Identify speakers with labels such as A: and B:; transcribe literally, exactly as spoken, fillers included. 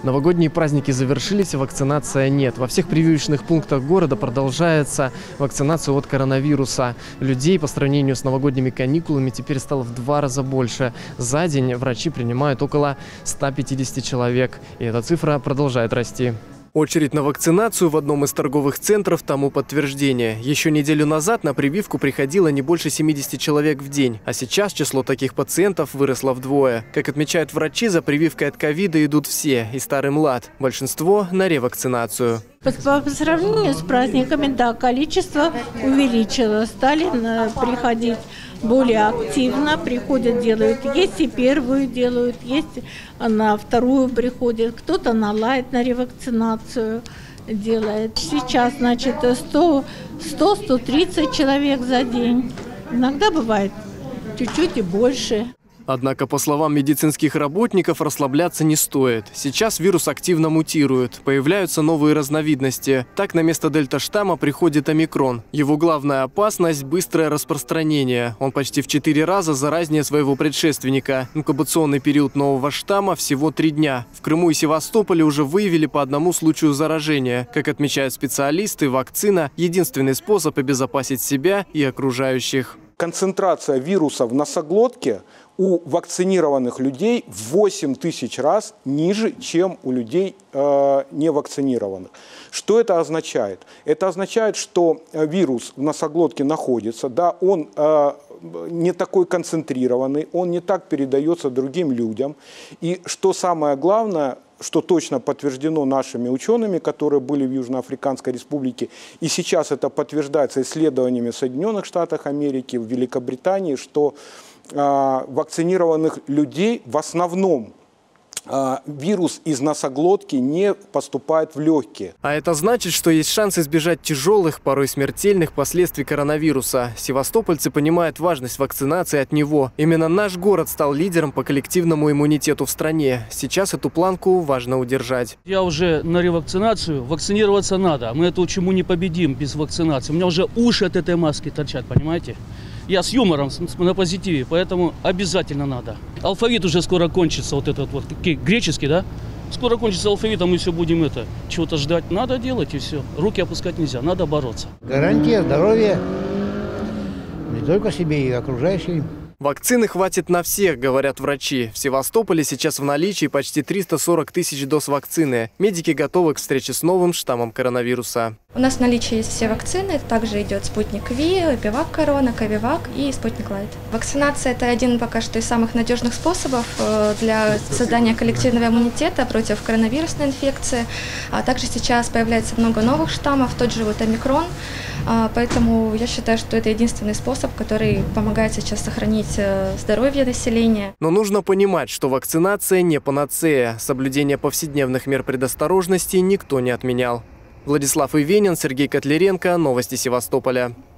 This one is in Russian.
A: Новогодние праздники завершились, вакцинация нет. Во всех прививочных пунктах города продолжается вакцинация от коронавируса. Людей по сравнению с новогодними каникулами теперь стало в два раза больше. За день врачи принимают около ста пятидесяти человек. И эта цифра продолжает расти. Очередь на вакцинацию в одном из торговых центров тому подтверждение. Еще неделю назад на прививку приходило не больше семидесяти человек в день. А сейчас число таких пациентов выросло вдвое. Как отмечают врачи, за прививкой от ковида идут все, и старый млад. Большинство на ревакцинацию.
B: По, по сравнению с праздниками, да, количество увеличилось. Стали приходить более активно, приходят, делают. Есть и первую делают, есть на вторую приходят. Кто-то на лайт, на ревакцинацию делает. Сейчас, значит, сто — сто — тридцать человек за день. Иногда бывает чуть-чуть и больше.
A: Однако, по словам медицинских работников, расслабляться не стоит. Сейчас вирус активно мутирует, появляются новые разновидности. Так на место дельта-штамма приходит омикрон. Его главная опасность – быстрое распространение. Он почти в четыре раза заразнее своего предшественника. Инкубационный период нового штамма всего три дня. В Крыму и Севастополе уже выявили по одному случаю заражения. Как отмечают специалисты, вакцина – единственный способ обезопасить себя и окружающих.
C: Концентрация вируса в носоглотке у вакцинированных людей в восемь тысяч раз ниже, чем у людей э, невакцинированных. Что это означает? Это означает, что вирус в носоглотке находится, да, он э, не такой концентрированный, он не так передается другим людям. И что самое главное, что точно подтверждено нашими учеными, которые были в Южноафриканской республике, и сейчас это подтверждается исследованиями в Соединенных Штатах Америки, в Великобритании, что э, вакцинированных людей в основном э, вирус из носоглотки не поступает в легкие.
A: А это значит, что есть шанс избежать тяжелых, порой смертельных последствий коронавируса. Севастопольцы понимают важность вакцинации от него. Именно наш город стал лидером по коллективному иммунитету в стране. Сейчас эту планку важно удержать.
D: Я уже на ревакцинацию, вакцинироваться надо. Мы эту чуму не победим без вакцинации. У меня уже уши от этой маски торчат, понимаете? Я с юмором, на позитиве, поэтому обязательно надо. Алфавит уже скоро кончится, вот этот вот греческий, да? Скоро кончится алфавит, а мы все будем это, чего-то ждать. Надо делать и все. Руки опускать нельзя, надо бороться.
E: Гарантия здоровья не только себе и окружающим.
A: Вакцины хватит на всех, говорят врачи. В Севастополе сейчас в наличии почти триста сорок тысяч доз вакцины. Медики готовы к встрече с новым штаммом коронавируса.
F: У нас в наличии есть все вакцины. Также идет Спутник Ви, Эпивак Корона, Ковивак и Спутник Лайт. Вакцинация – это один пока что из самых надежных способов для создания коллективного иммунитета против коронавирусной инфекции. А также сейчас появляется много новых штаммов, тот же вот омикрон. Поэтому я считаю, что это единственный способ, который помогает сейчас сохранить здоровье населения.
A: Но нужно понимать, что вакцинация не панацея. Соблюдение повседневных мер предосторожности никто не отменял. Владислав Ивенин, Сергей Котляренко. Новости Севастополя.